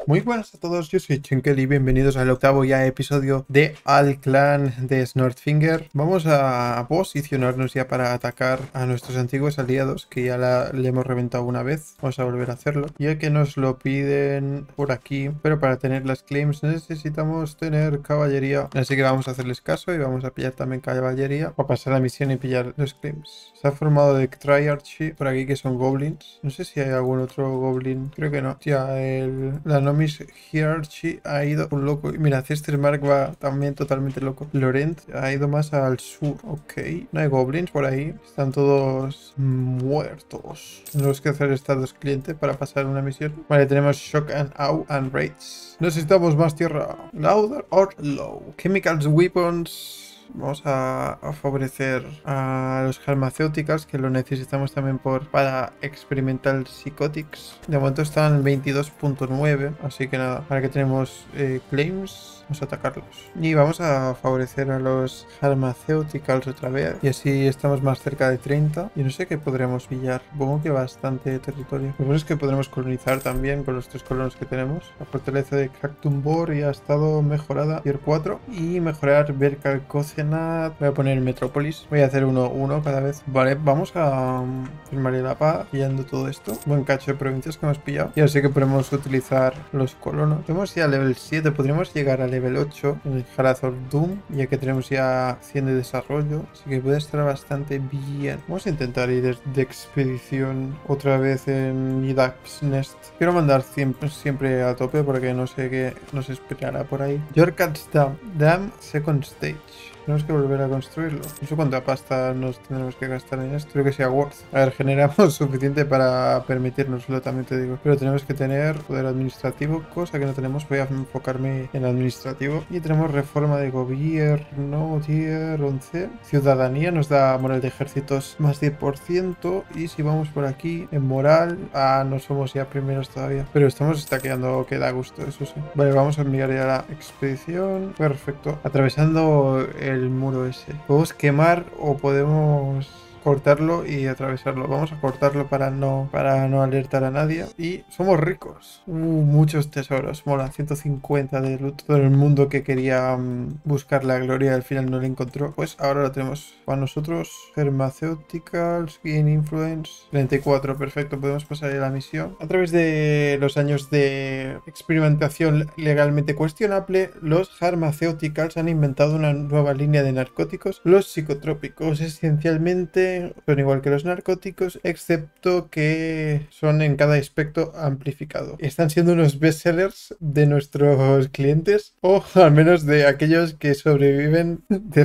Muy buenas a todos, yo soy Chenkel y bienvenidos al octavo ya episodio de Al Clan de Snortfinger. Vamos a posicionarnos ya para atacar a nuestros antiguos aliados, que ya le hemos reventado una vez. Vamos a volver a hacerlo, ya que nos lo piden por aquí, pero para tener las claims necesitamos tener caballería. Así que vamos a hacerles caso y vamos a pillar también caballería para pasar la misión y pillar los claims. Se ha formado de Triarchy por aquí, que son goblins. No sé si hay algún otro goblin, creo que no. Ya la Nomis Hierarchy ha ido un loco. Y mira, Cester Mark va también totalmente loco. Laurent ha ido más al sur. Ok. No hay goblins por ahí. Están todos muertos. Tenemos que hacer estados cliente para pasar una misión. Vale, tenemos Shock and Awe and Raids. Necesitamos más tierra. Louder or low. Chemicals, weapons. Vamos a favorecer a los farmacéuticos, que lo necesitamos también para experimental psychotics. De momento están en 22.9, así que nada, ahora que tenemos claims, vamos a atacarlos. Y vamos a favorecer a los farmacéuticos otra vez, y así estamos más cerca de 30. Y no sé qué podremos pillar, supongo que bastante territorio. Lo bueno es que podremos colonizar también con los 3 colonos que tenemos. La fortaleza de Cactumbor ya ha estado mejorada, tier 4, y mejorar Berkalcocenat. Voy a poner Metrópolis, voy a hacer 1-1 cada vez. Vale, vamos a firmar la paz, pillando todo esto. Buen cacho de provincias que hemos pillado, y así que podemos utilizar los colonos. Tenemos ya level 7, podríamos llegar a level 8 en el Harazor Doom, ya que tenemos ya 100 de desarrollo, así que puede estar bastante bien. Vamos a intentar ir de expedición otra vez en Idax Nest. Quiero mandar siempre a tope porque no sé qué nos esperará por ahí. Jorkat's Dam Second Stage. Tenemos que volver a construirlo. No sé cuánta pasta nos tendremos que gastar en esto. Creo que sea worth. A ver, generamos suficiente para permitirnoslo, también te digo. Pero tenemos que tener poder administrativo, cosa que no tenemos. Voy a enfocarme en administrativo. Y tenemos reforma de gobierno, tier 11. Ciudadanía nos da moral de ejércitos más 10%. Y si vamos por aquí, en moral, no somos ya primeros todavía. Pero estamos stackeando, que da gusto, eso sí. Vale, vamos a enviar ya la expedición. Perfecto. Atravesando el muro ese. Podemos quemar o podemos cortarlo y atravesarlo. Vamos a cortarlo para no alertar a nadie. Y somos ricos. Muchos tesoros. Mola, 150 de loot. Todo el mundo que quería buscar la gloria al final no la encontró. Pues ahora lo tenemos para nosotros. Pharmaceuticals, Gain Influence. 34, perfecto. Podemos pasar a la misión. A través de los años de experimentación legalmente cuestionable, los Pharmaceuticals han inventado una nueva línea de narcóticos. Los psicotrópicos, esencialmente, son igual que los narcóticos, excepto que son en cada aspecto amplificado. Están siendo unos bestsellers de nuestros clientes, o al menos de aquellos que sobreviven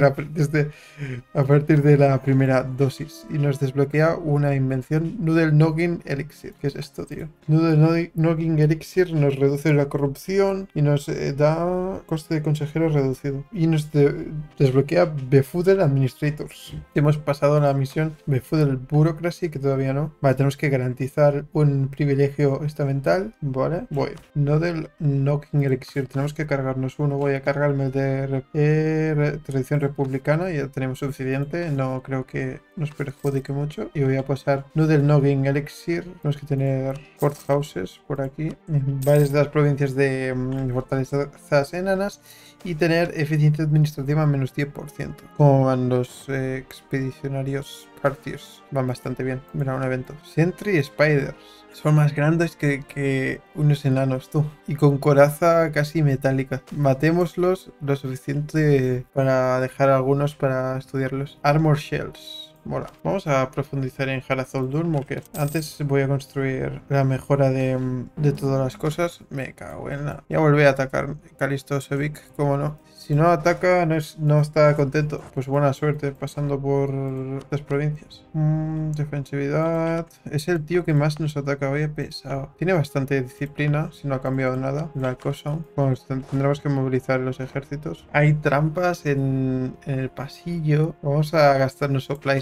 a partir de la primera dosis. Y nos desbloquea una invención, Noodle Noggin Elixir. ¿Qué es esto, tío? Noodle Noggin Elixir nos reduce la corrupción y nos da coste de consejero reducido. Y nos desbloquea Befuddle Administrators. Hemos pasado la misión Befuddle Bureaucracy, que todavía no. Vale, tenemos que garantizar un privilegio estamental. Vale, voy. Noodle Knocking Elixir. Tenemos que cargarnos uno. Voy a cargarme el de tradición republicana. Ya tenemos suficiente. No creo que nos perjudique mucho. Y voy a pasar Noodle Knocking Elixir. Tenemos que tener courthouses por aquí. En varias de las provincias de fortalezas enanas. Y tener eficiencia administrativa menos 10%. Como van los expedicionarios partiers, van bastante bien. Mira, un evento. Sentry Spiders. Son más grandes que unos enanos, tú. Y con coraza casi metálica. Matémoslos lo suficiente para dejar algunos para estudiarlos. Armor Shells. Mola. Vamos a profundizar en Harazor Doom, ¿o qué? Antes voy a construir la mejora de todas las cosas. Me cago en la... Ya volví a atacar Calisto Sevic, ¿cómo no? Si no ataca, no está contento. Pues buena suerte pasando por las provincias. Defensividad. Es el tío que más nos ataca. Vaya pesado. Tiene bastante disciplina, si no ha cambiado nada. La cosa. Bueno, tendremos que movilizar los ejércitos. Hay trampas en el pasillo. Vamos a gastarnos supplies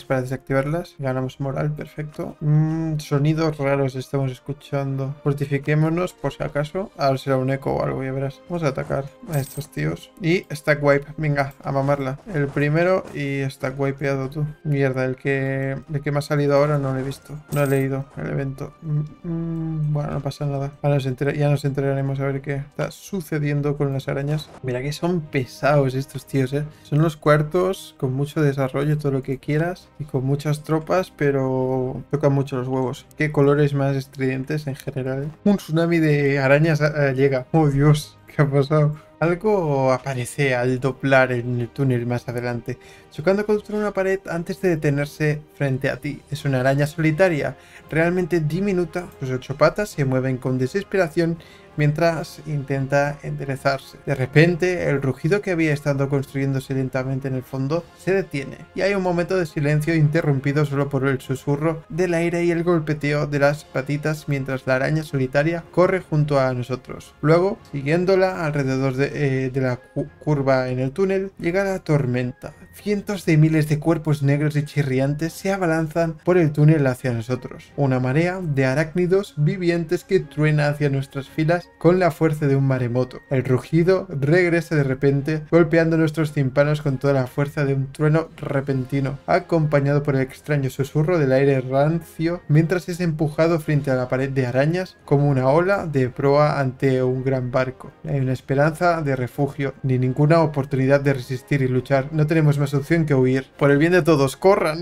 para desactivarlas. Ganamos moral, perfecto. Sonidos raros estamos escuchando. Fortifiquémonos por si acaso. Ahora será un eco o algo, ya verás. Vamos a atacar a estos tíos. Y stack wipe, venga, a mamarla. El primero y stack wipeado tú. Mierda, el que me ha salido ahora no lo he visto. No he leído el evento. Bueno, no pasa nada. Ahora ya nos enteraremos a ver qué está sucediendo con las arañas. Mira que son pesados estos tíos, ¿eh? Son los cuartos con mucho desarrollo, todo lo que quieras. Y con muchas tropas, pero tocan mucho los huevos. Qué colores más estridentes en general. Un tsunami de arañas llega. Oh, Dios, ¿qué ha pasado? Algo aparece al doblar en el túnel más adelante, chocando contra una pared antes de detenerse frente a ti. Es una araña solitaria, realmente diminuta. Sus 8 patas se mueven con desesperación mientras intenta enderezarse. De repente, el rugido que había estado construyéndose lentamente en el fondo se detiene, y hay un momento de silencio interrumpido solo por el susurro del aire y el golpeteo de las patitas mientras la araña solitaria corre junto a nosotros. Luego, siguiéndola alrededor de la curva en el túnel, llega la tormenta. Cientos de miles de cuerpos negros y chirriantes se abalanzan por el túnel hacia nosotros. Una marea de arácnidos vivientes que truena hacia nuestras filas con la fuerza de un maremoto. El rugido regresa de repente, golpeando nuestros tímpanos con toda la fuerza de un trueno repentino, acompañado por el extraño susurro del aire rancio, mientras es empujado frente a la pared de arañas como una ola de proa ante un gran barco. No hay una esperanza de refugio, ni ninguna oportunidad de resistir y luchar. No tenemos más opción que huir. Por el bien de todos, ¡corran!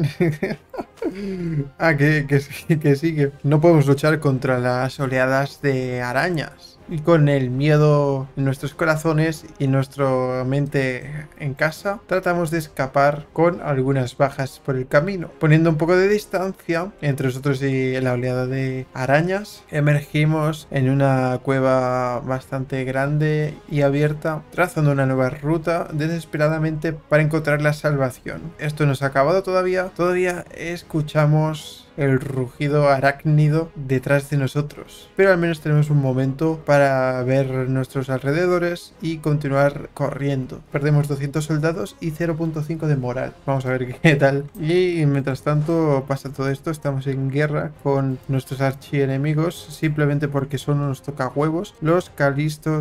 Que sí, que no podemos luchar contra las oleadas de arañas. Y con el miedo en nuestros corazones y nuestra mente en casa, tratamos de escapar con algunas bajas por el camino. Poniendo un poco de distancia entre nosotros y la oleada de arañas, emergimos en una cueva bastante grande y abierta, trazando una nueva ruta desesperadamente para encontrar la salvación. Esto no se ha acabado todavía. Todavía escuchamos el rugido arácnido detrás de nosotros, pero al menos tenemos un momento para ver nuestros alrededores y continuar corriendo. Perdemos 200 soldados y 0.5 de moral. Vamos a ver qué tal. Y mientras tanto pasa todo esto, estamos en guerra con nuestros archienemigos, simplemente porque son unos tocahuevos, los Calistos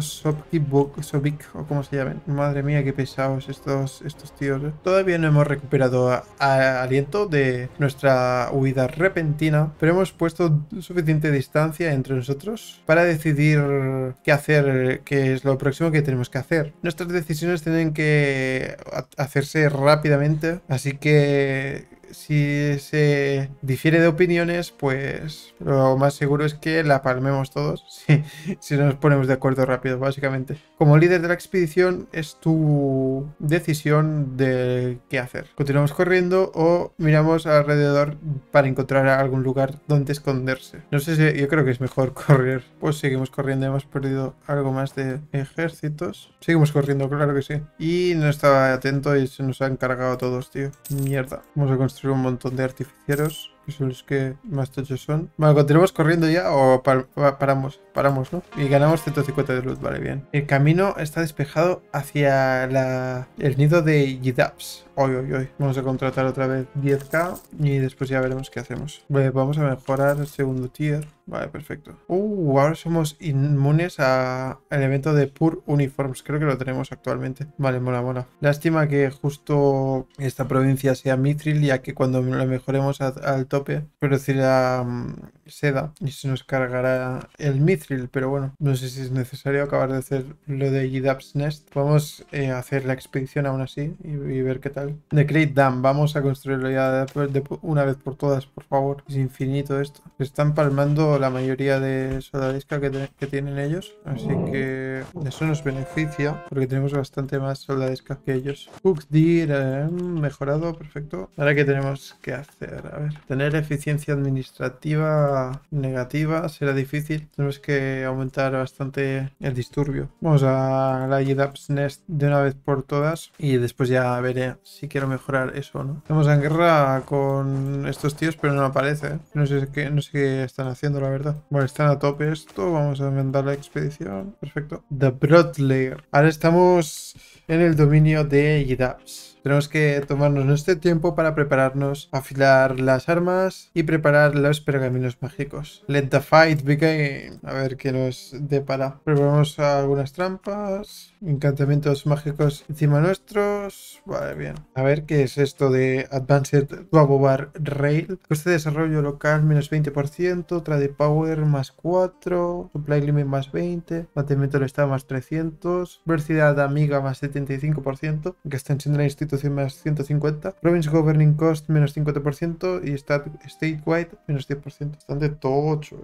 Sobik, o como se llaman. Madre mía, qué pesados estos tíos, ¿eh? Todavía no hemos recuperado aliento de nuestra huida repentina, pero hemos puesto suficiente distancia entre nosotros para decidir qué hacer, qué es lo próximo que tenemos que hacer. Nuestras decisiones tienen que hacerse rápidamente, así que si se difiere de opiniones, pues lo más seguro es que la palmemos todos si nos ponemos de acuerdo rápido, básicamente. Como líder de la expedición, es tu decisión de qué hacer. ¿Continuamos corriendo o miramos alrededor para encontrar algún lugar donde esconderse? No sé si yo creo que es mejor correr. Pues seguimos corriendo, hemos perdido algo más de ejércitos. Seguimos corriendo, claro que sí. Y no estaba atento y se nos han cargado a todos, tío. Mierda. Vamos a construir un montón de artificieros, que son los que más tochos son. Bueno, ¿continuamos corriendo ya o paramos? Paramos, ¿no? Y ganamos 150 de luz, vale, bien. El camino está despejado hacia el nido de Yidaps. Hoy. Vamos a contratar otra vez 10k y después ya veremos qué hacemos. Vale, vamos a mejorar el segundo tier. Vale, perfecto. Ahora somos inmunes al evento de Pure Uniforms. Creo que lo tenemos actualmente. Vale, mola. Lástima que justo esta provincia sea Mithril, ya que cuando lo mejoremos al tope producirá seda y se nos cargará el Mithril. Pero bueno, no sé si es necesario acabar de hacer lo de Yidaps Nest. Podemos hacer la expedición aún así y ver qué tal. The Great Dam, vamos a construirlo ya de una vez por todas, por favor. Es infinito esto. Están palmando la mayoría de soldadesca que tienen ellos, así que eso nos beneficia porque tenemos bastante más soldadesca que ellos. Cooked Deer, mejorado, perfecto. Ahora, ¿qué tenemos que hacer? A ver, tener eficiencia administrativa defensa negativa, será difícil. Tenemos que aumentar bastante el disturbio. Vamos a la Yidap's Nest de una vez por todas y después ya veré si quiero mejorar eso o no. Estamos en guerra con estos tíos, pero no aparece, ¿eh? No sé qué están haciendo, la verdad. Bueno, están a tope esto. Vamos a mandar la expedición. Perfecto. The Broadlayer. Ahora estamos en el dominio de Yidap's. Tenemos que tomarnos nuestro tiempo para prepararnos, afilar las armas y preparar los pergaminos mágicos. Let the fight begin. A ver qué nos depara. Preparamos algunas trampas, encantamientos mágicos encima nuestros. Vale, bien. A ver qué es esto de Advanced Turbo Bar Rail. Coste de desarrollo local menos 20%, Trade Power más 4, Supply Limit más 20, mantenimiento del estado más 300, velocidad amiga más 75%, que extensión de la institución más 150, Province Governing Cost menos 50% y Statewide menos 10%. Bastante tocho,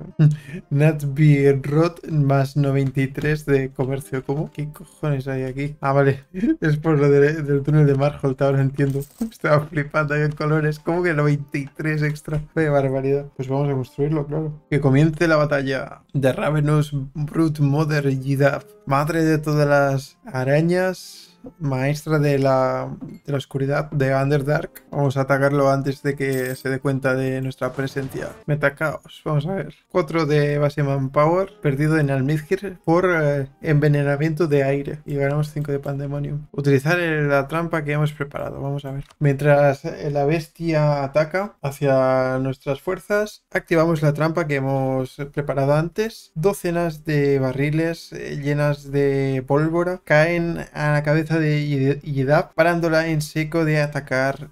Nat Rot más 93 de comercio. ¿Cómo? ¿Qué cojones hay aquí? Ah, vale. Es por lo del túnel de Marholt, ahora entiendo. Estaba flipando ahí en colores. ¿Cómo que 93 extra? Qué barbaridad. Pues vamos a construirlo, claro. Que comience la batalla de Ravenous Brute Mother Yidap, madre de todas las arañas, maestra de la oscuridad, de Underdark. Vamos a atacarlo antes de que se dé cuenta de nuestra presencia. Metacaos, vamos a ver. 4 de base manpower, perdido en Almizgir por envenenamiento de aire. Y ganamos 5 de Pandemonium. Utilizar la trampa que hemos preparado, vamos a ver. Mientras la bestia ataca hacia nuestras fuerzas, activamos la trampa que hemos preparado antes. Docenas de barriles llenas de pólvora caen a la cabeza de Yidap, parándola en seco de atacar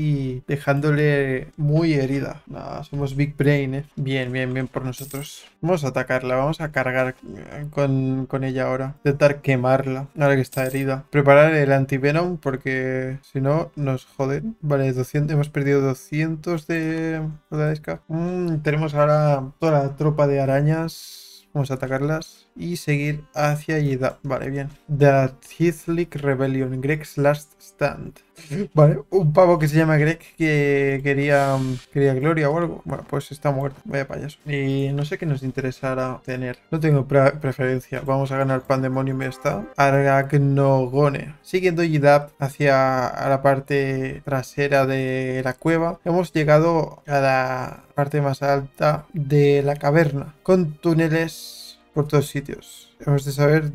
y dejándole muy herida. Nada, somos Big Brain, ¿eh? Bien, bien, bien por nosotros. Vamos a atacarla, vamos a cargar con ella ahora. Intentar quemarla, ahora que está herida. Preparar el antivenom porque si no nos joden. Vale, 200, hemos perdido 200 de Odalisca. Tenemos ahora toda la tropa de arañas. Vamos a atacarlas y seguir hacia Yidap. Vale, bien. The Thieflick Rebellion. Greg's Last Stand. Vale, un pavo que se llama Greg que quería gloria o algo. Bueno, pues está muerto. Vaya payaso. Y no sé qué nos interesará tener. No tengo preferencia. Vamos a ganar Pandemonium y está. Aragnogone. Siguiendo Yidap hacia la parte trasera de la cueva, hemos llegado a la parte más alta de la caverna, con túneles por todos sitios. Hemos de saber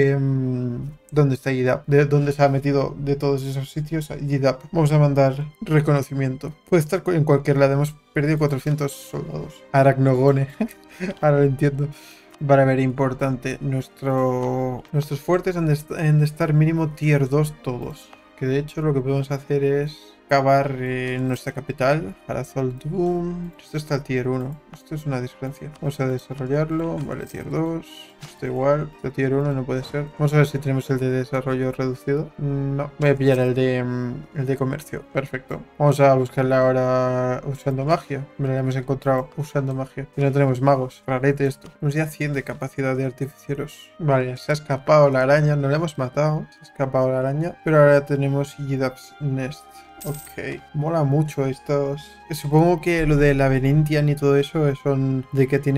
dónde está Yidap, de dónde se ha metido de todos esos sitios a Yidap. Vamos a mandar reconocimiento. Puede estar en cualquier lado. Hemos perdido 400 soldados. Aragnogone. Ahora lo entiendo. Vale, a ver, importante. Nuestros fuertes han de estar mínimo tier 2 todos. Que de hecho lo que podemos hacer es cavar en nuestra capital, Harazol Doom. Esto está tier 1. Esto es una diferencia. Vamos a desarrollarlo. Vale, tier 2. Esto igual. Este tier 1 no puede ser. Vamos a ver si tenemos el de desarrollo reducido. No. Voy a pillar el de comercio. Perfecto. Vamos a buscarla ahora usando magia. Me la hemos encontrado usando magia. Y no tenemos magos. Rarete esto. Tenemos ya 100 de capacidad de artificieros. Vale, se ha escapado la araña. No la hemos matado. Se ha escapado la araña. Pero ahora tenemos Yidap's Nest. Ok, mola mucho estos. Supongo que lo de Laberintian y todo eso son de que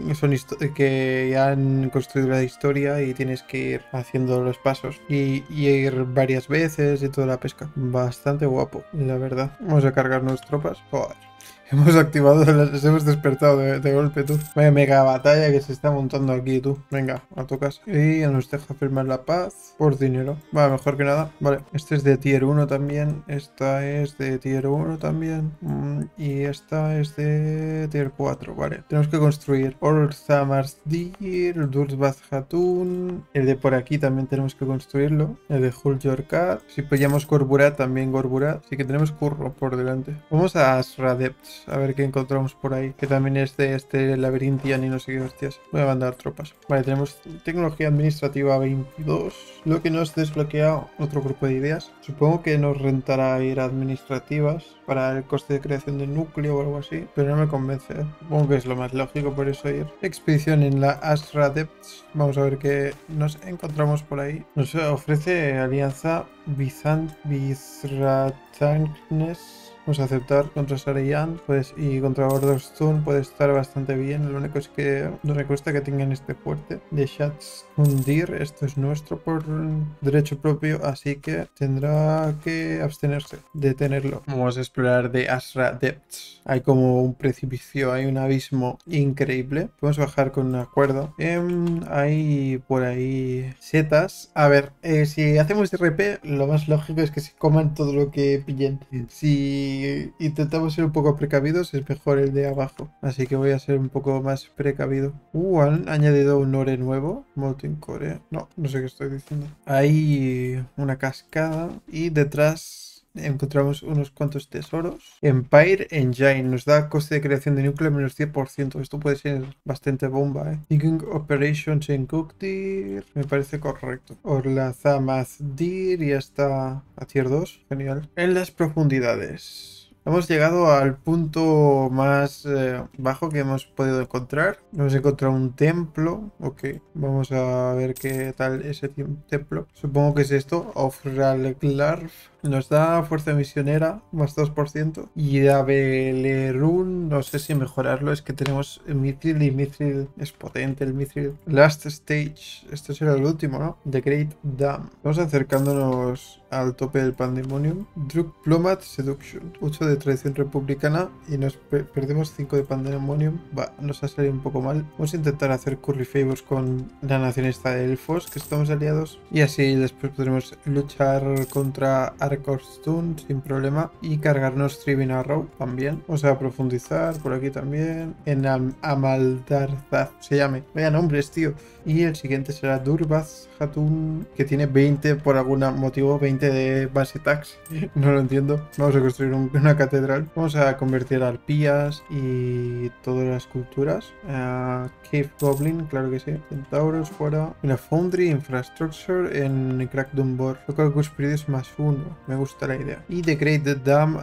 que ya han construido la historia y tienes que ir haciendo los pasos y ir varias veces y toda la pesca. Bastante guapo, la verdad. Vamos a cargarnos tropas. Joder. Hemos activado, las hemos despertado de golpe, tú. Vaya mega batalla que se está montando aquí, tú. Venga, a tu casa. Y nos deja firmar la paz por dinero. Vale, mejor que nada. Vale, este es de tier 1 también. Esta es de tier 1 también. Y esta es de tier 4. Vale, tenemos que construir Orzamasdir, Dursbath Hatun. El de por aquí también tenemos que construirlo. El de Huljorkat. Si pillamos Gorburat, también Gorburat. Así que tenemos curro por delante. Vamos a Asradepts. A ver qué encontramos por ahí. Que también es de este Laberintian y no sé qué hostias. Voy a mandar tropas. Vale, tenemos tecnología administrativa 22. Lo que nos desbloquea otro grupo de ideas. Supongo que nos rentará ir a administrativas para el coste de creación de núcleo o algo así. Pero no me convence, ¿eh? Supongo que es lo más lógico, por eso ir. Expedición en la Asra Depths. Vamos a ver qué nos encontramos por ahí. Nos ofrece alianza Bizratannes Vamos a aceptar contra Sareyan, pues, y contra Orderstone puede estar bastante bien. Lo único es que nos recuesta que tengan este fuerte de Shatskundir. Esto es nuestro por derecho propio, así que tendrá que abstenerse de tenerlo. Vamos a explorar de Asra Depths. Hay como un precipicio, hay un abismo increíble. Podemos bajar con una cuerda. Hay por ahí setas. A ver, si hacemos RP, lo más lógico es que se coman todo lo que pillen. Si intentamos ser un poco precavidos, es mejor el de abajo. Así que voy a ser un poco más precavido. Han añadido un ore nuevo. Molten Core. No, no sé qué estoy diciendo. Hay una cascada y detrás encontramos unos cuantos tesoros. Empire Engine nos da coste de creación de núcleo menos 10%. Esto puede ser bastante bomba, Thinking Operations en Cookdir. Me parece correcto. Orlazamazdir ya está a tier 2. Genial. En las profundidades. Hemos llegado al punto más bajo que hemos podido encontrar. Hemos encontrado un templo. Ok, vamos a ver qué tal ese templo. Supongo que es esto. Ofralglarf. Nos da fuerza misionera, más 2%. Y Abelerun, no sé si mejorarlo. Es que tenemos Mithril y Mithril es potente el Mithril. Last Stage. Este será el último, ¿no? The Great Dam. Vamos acercándonos al tope del Pandemonium. Druk Plomat Seduction. 8 de tradición republicana y nos perdemos 5 de Pandemonium. Nos ha salido un poco mal. Vamos a intentar hacer curry favors con la nación esta de elfos, que estamos aliados. Y así después podremos luchar contra Arkorstun sin problema y cargarnos Thriving Arrow también. Vamos a profundizar por aquí también. En Amaldarzaz se llame. Vaya nombres, tío. Y el siguiente será Durbaz Hatun, que tiene 20 por algún motivo, 20 de base tax. No lo entiendo. Vamos a construir una catedral. Vamos a convertir arpías y todas las culturas. Cave Goblin, claro que sí. Centauros fuera. Una Foundry Infrastructure en Crackdownbor. Local Cuspiridius más 1. Me gusta la idea. Y The Great Dam,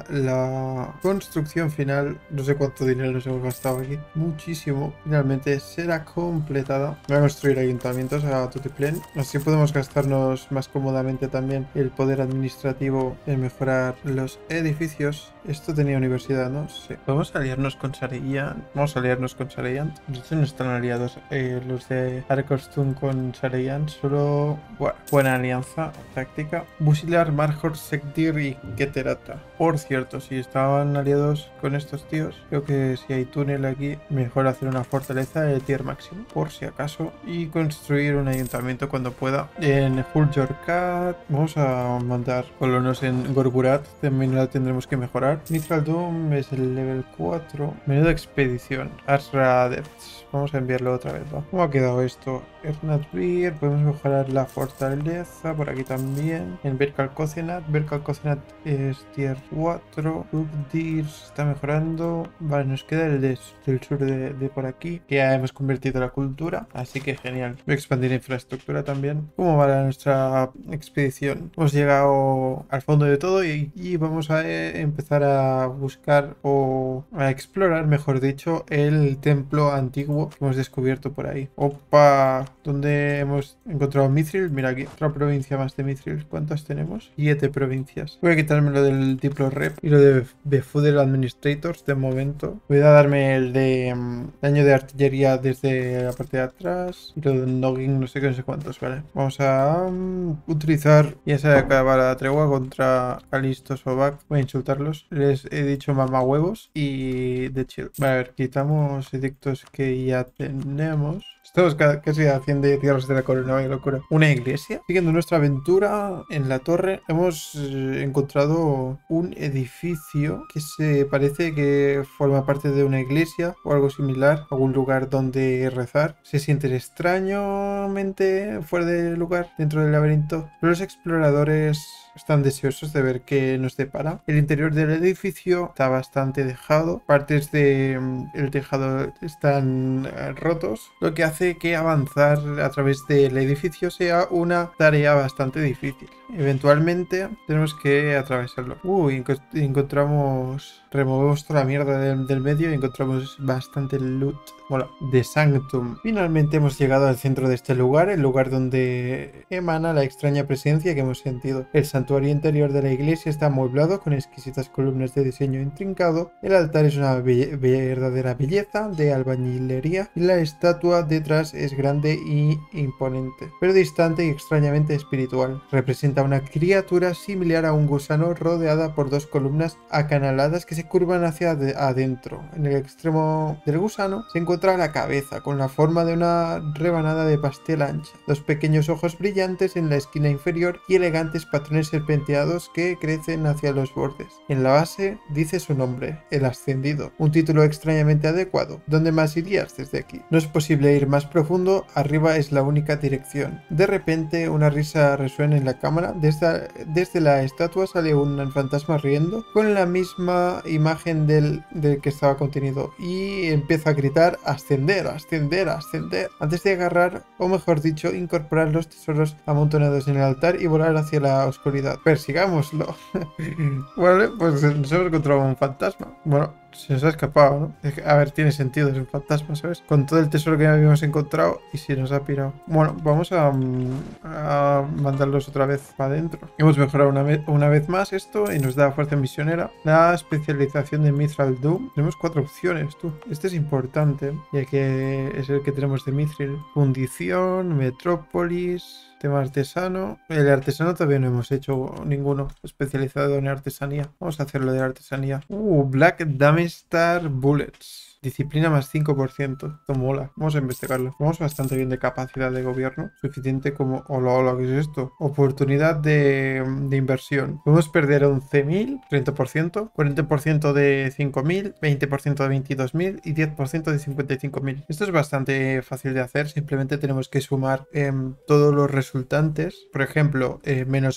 la construcción final. No sé cuánto dinero nos hemos gastado aquí. Muchísimo. Finalmente será completada. Voy a construir ayuntamientos a Tutiplen. Así podemos gastarnos más cómodamente también el poder administrativo en mejorar los edificios. Esto tenía universidad, ¿no? Sí. Podemos aliarnos con Sareyan. Vamos a aliarnos con Sareyan. De hecho, no están aliados los de Arkorstun con Sareyan. Solo buena alianza táctica. Busilar, Marhor, Sekdir y Keterata. Por cierto, si estaban aliados con estos tíos, creo que si hay túnel aquí, mejor hacer una fortaleza de tier máximo, por si acaso, y construir un ayuntamiento cuando pueda. En Huljorkat vamos a mandar colonos en Gorgurat, también la tendremos que mejorar. Mithral Doom es el level 4. Menuda expedición. Asra Depths. Vamos a enviarlo otra vez, ¿va? ¿Cómo ha quedado esto? Ernatvir, podemos mejorar la fortaleza por aquí también. En Berkal Kozenat es tier 4. Ugdir está mejorando. Vale, nos queda el del sur de por aquí, que ya hemos convertido la cultura, así que genial. Voy a expandir infraestructura también. ¿Cómo va nuestra expedición? Hemos llegado al fondo de todo y vamos a empezar a buscar o a explorar, mejor dicho, el templo antiguo que hemos descubierto por ahí. Opa, ¿dónde hemos encontrado Mithril? Mira aquí, otra provincia más de Mithril. ¿Cuántas tenemos? 7 provincias. Voy a quitarme lo del Diplo Rep y lo de Befuddle Administrators de momento. Voy a darme el de daño de artillería desde la parte de atrás y lo de Nogging, no sé qué, no sé cuántos, vale. Vamos a utilizar, ya se acaba la tregua contra Calisto Sobak. Voy a insultarlos. Les he dicho mamá huevos y de chill. Vale, a ver, quitamos edictos que ya tenemos. Estamos casi a 100 de tierras de la corona, vaya locura. Una iglesia. Siguiendo nuestra aventura en la torre, hemos encontrado un edificio que se parece que forma parte de una iglesia o algo similar, algún lugar donde rezar. Se siente extrañamente fuera de lugar dentro del laberinto. Los exploradores están deseosos de ver qué nos depara. El interior del edificio está bastante dejado. Partes del tejado están rotos, lo que hace que avanzar a través del edificio sea una tarea bastante difícil. Eventualmente tenemos que atravesarlo. Encontramos removemos toda la mierda del medio y encontramos bastante loot. Bueno, de Sanctum. Finalmente hemos llegado al centro de este lugar, el lugar donde emana la extraña presencia que hemos sentido. El santuario interior de la iglesia está amueblado con exquisitas columnas de diseño intrincado. El altar es una verdadera belleza de albañilería y la estatua detrás es grande y imponente, pero distante y extrañamente espiritual. Representa una criatura similar a un gusano rodeada por dos columnas acanaladas que se curvan hacia adentro. En el extremo del gusano se encuentra la cabeza, con la forma de una rebanada de pastel ancha, dos pequeños ojos brillantes en la esquina inferior y elegantes patrones serpenteados que crecen hacia los bordes. En la base dice su nombre, el Ascendido, un título extrañamente adecuado. ¿Dónde más irías desde aquí? No es posible ir más profundo, arriba es la única dirección. De repente una risa resuena en la cámara, desde la estatua sale un fantasma riendo, con la misma imagen del que estaba contenido, y empieza a gritar: ascender, ascender, ascender, antes de agarrar, o mejor dicho, incorporar los tesoros amontonados en el altar y volar hacia la oscuridad. Persigámoslo. Vale, pues nos hemos encontrado un fantasma. Bueno, se nos ha escapado, ¿no? A ver, tiene sentido, es un fantasma, ¿sabes? Con todo el tesoro que habíamos encontrado y si nos ha pirado. Bueno, vamos a mandarlos otra vez para adentro. Hemos mejorado una vez más esto y nos da fuerza misionera. La especialización de Mithril Doom. Tenemos 4 opciones, tú. Este es importante, ya que es el que tenemos de Mithril. Fundición, Metrópolis... Tema artesano. El artesano todavía no hemos hecho ninguno especializado en artesanía. Vamos a hacerlo de artesanía. Black Damestar Bullets. Disciplina más 5%. Esto mola. Vamos a investigarlo. Vamos bastante bien de capacidad de gobierno. Suficiente como... Hola, hola, ¿qué es esto? Oportunidad de inversión. Podemos perder 11.000, 30%, 40% de 5.000, 20% de 22.000 y 10% de 55.000. Esto es bastante fácil de hacer. Simplemente tenemos que sumar todos los resultantes. Por ejemplo, menos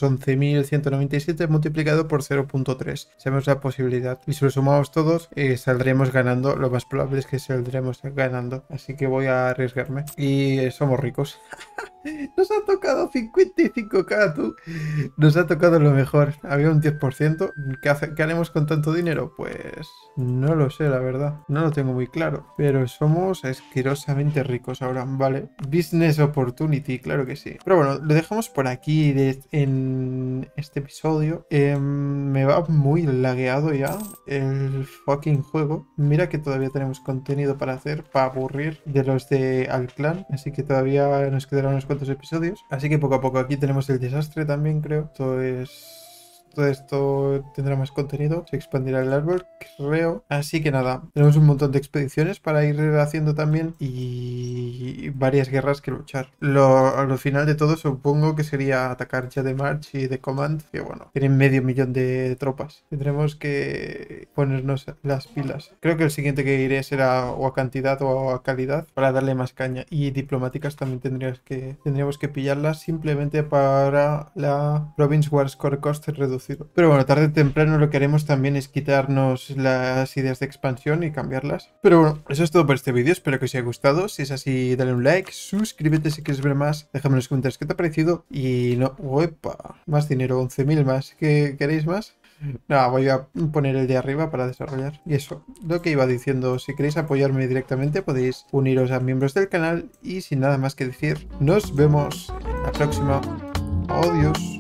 11.197 multiplicado por 0.3. Sabemos la posibilidad. Y si lo sumamos todos, saldremos ganando. Lo más probable es que saldremos ganando. Así que voy a arriesgarme. Y somos ricos. Nos ha tocado 55k, tú. Nos ha tocado lo mejor. Había un 10%. ¿Qué haremos con tanto dinero? Pues no lo sé, la verdad. No lo tengo muy claro. Pero somos asquerosamente ricos ahora. Vale. Business opportunity, claro que sí. Pero bueno, lo dejamos por aquí en este episodio. Me va muy lagueado ya el fucking juego. Mira que todavía tenemos contenido para hacer, para aburrir de los de Alclan. Así que todavía nos quedarán unos cuantos episodios. Así que poco a poco aquí tenemos el desastre también, creo. Todo esto tendrá más contenido. Se expandirá el árbol, creo. Así que nada, tenemos un montón de expediciones para ir haciendo también y varias guerras que luchar. Lo final de todo supongo que sería atacar ya de March y de Command, que bueno, tienen 500.000 de tropas. Tendremos que ponernos las pilas. Creo que el siguiente que iré será o a cantidad o a calidad para darle más caña. Y diplomáticas también tendríamos que pillarlas simplemente para la Province War Score Cost reducido. Pero bueno, tarde o temprano lo que haremos también es quitarnos las ideas de expansión y cambiarlas. Pero bueno, eso es todo por este vídeo. Espero que os haya gustado. Si es así, dale un like, suscríbete si quieres ver más. Déjame en los comentarios qué te ha parecido. Y no, ¡uepa! Más dinero, 11.000 más. ¿Qué queréis más? No, voy a poner el de arriba para desarrollar. Y eso, lo que iba diciendo, si queréis apoyarme directamente podéis uniros a miembros del canal. Y sin nada más que decir, nos vemos en la próxima. Adiós.